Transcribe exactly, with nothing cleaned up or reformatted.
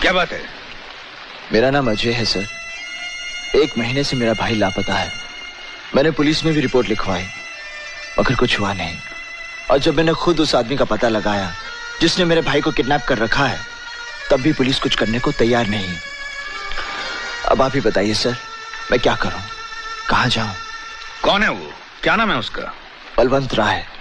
क्या बात है? मेरा नाम अजय है सर। एक महीने से मेरा भाई लापता है। मैंने पुलिस में भी रिपोर्ट लिखवाई मगर कुछ हुआ नहीं। और जब मैंने खुद उस आदमी का पता लगाया जिसने मेरे भाई को किडनैप कर रखा है, तब भी पुलिस कुछ करने को तैयार नहीं। अब आप ही बताइए सर, मैं क्या करूं, कहां जाऊं? कौन है वो? क्या नाम है उसका? बलवंत राय।